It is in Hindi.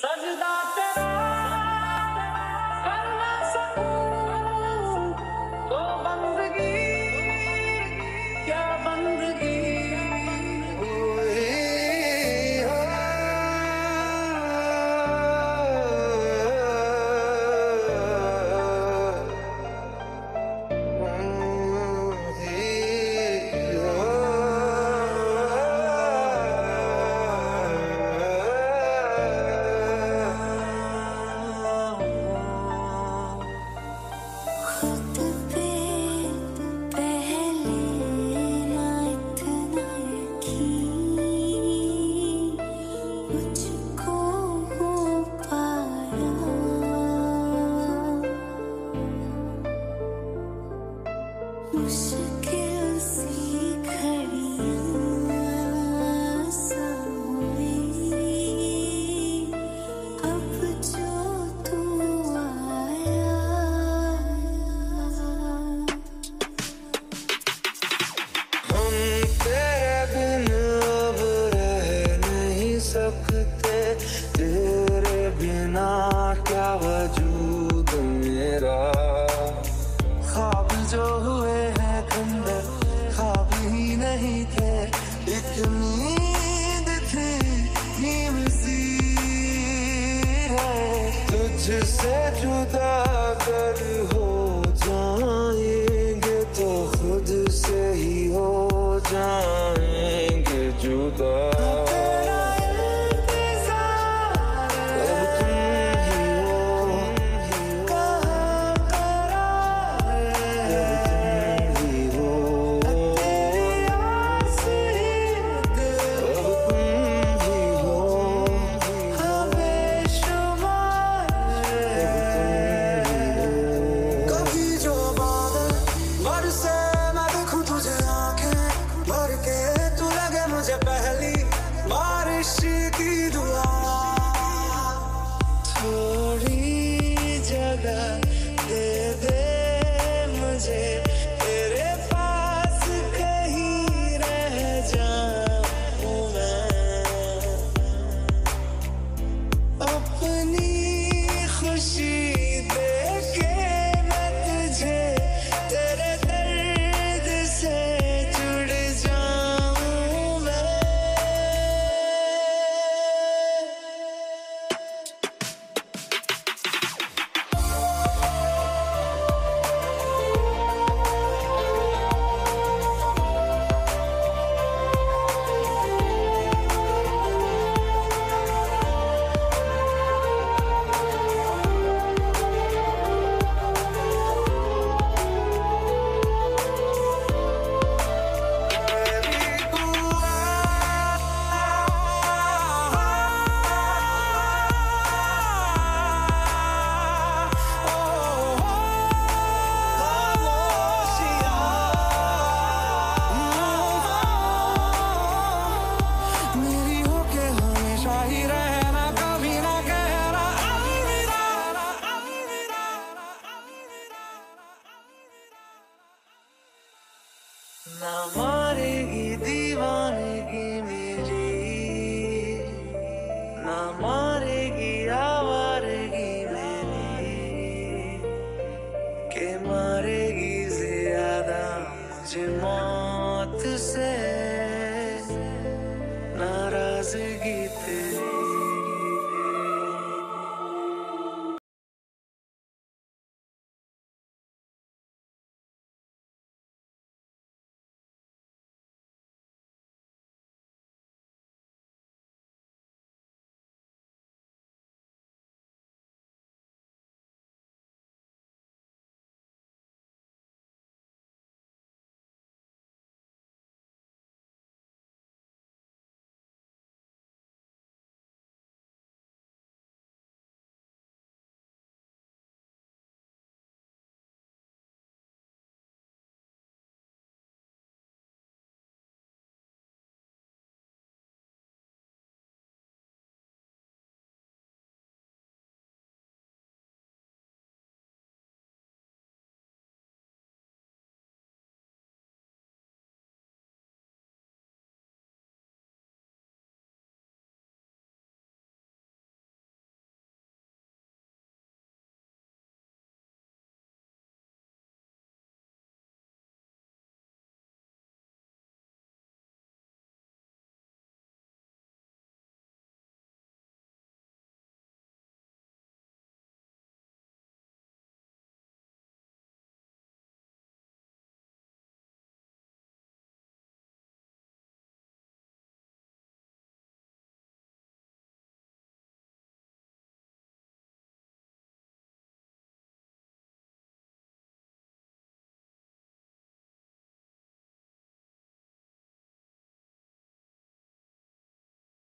सजदा तेरा कर ना सकूं तो बंदगी क्या बंदगी मुश्किल सी घड़ियां सोई अब जो तू आया हम तेरे बिन अब रह नहीं सकते तेरे बिना क्या वजूद मेरा ख्वाब जो हुए हैं खंडर ख्वाब ही नहीं थे एक नींद थी नीम सी है तुझसे जुदा कर हो जाएंगे तो खुद से ही हो जाएंगे जुदा की दुआ थोड़ी जगह दे दे मुझे तेरे पास कहीं रह जाऊं मैं अपनी खुशी दे के मैं तुझे तेरे दर्द से जुड़ जाऊं मैं ना मारेगी दीवानगी मेरी ना मारेगी आवारगी मेरी के मारेगी ज्यादा मुझे मौत से नाराजगी तेरी